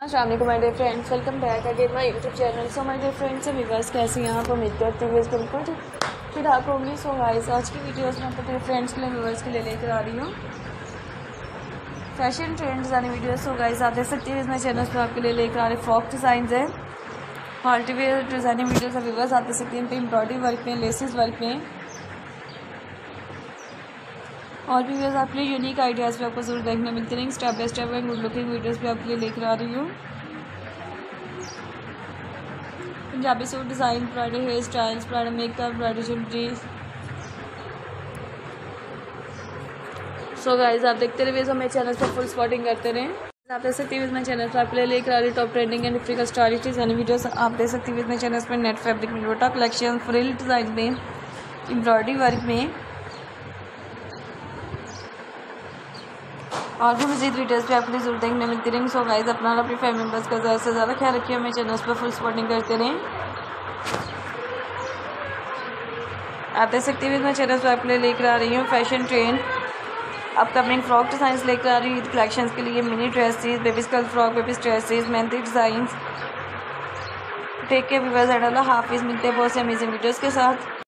अस्सलाम वालेकुम my dear friends, welcome back again my YouTube channel. So my dear friends and viewers, कैसे हैं आप? उम्मीद करती हूँ बिल्कुल ठीक ठाक होंगी। सो गाइस, आज की वीडियोस में तो मेरे फ्रेंड्स के लिए व्यूअर्स के लिए लेकर आ रही हूँ fashion trend design videos. So guys, आप देख सकते हैं इसमें चैनल पर आपके लिए लेकर आ रहे फ्रॉक डिज़ाइन है, पार्टी वेयर डिज़ाइनिंग वीडियोस है व्यूअर्स। आप देख सकते हैं एम्ब्रॉयडरी वर्क में, लेसेस वर्क में और भी व्यूअर्स आपके लिए यूनिक आइडियाज़ भी आपको जरूर देखने मिलते रहेंगे। Step by step and good looking videos भी आपके लिए लेकर आ रही हूँ। Punjabi suit design, bridal hair styles, bridal makeup, bridal jewellery. So guys, आप देखते रहिए हमें चैनल पर फुल स्पॉटिंग करते रहें। आप देख सकते हैं इसमें चैनल पर आप लेकर आ रही top trending and different stylish designing videos. आप देख सकते हैं इसमें चैनल पर नेट फैब्रिक में लोटा कलेक्शन, फ्रिल डिज़ाइन में, एम्ब्रॉयडरी वर्क में और भी मज़ीद वीडियोस भी आपके लिए जरूर देखने मिलती रहेंगी। सो गाइस, अपना और अपनी फैमिली मेम्बर्स का ज़्यादा से ज़्यादा ख्याल रखिए, हमें चैनल्स पर फुल सपोर्टिंग करते रहें। आप देख सकते हैं मैं चैनल्स पर आपके लिए लेकर आ रही हूँ fashion trend upcoming frock designs लेकर आ रही हूँ कलेक्शन के लिए। Mini dresses, baby skirt frock, baby dresses, mehndi designs. Take care viewers and अल्लाह हाफिज़। मिलते हैं बहुत से अमेजिंग वीडियोज़ के साथ।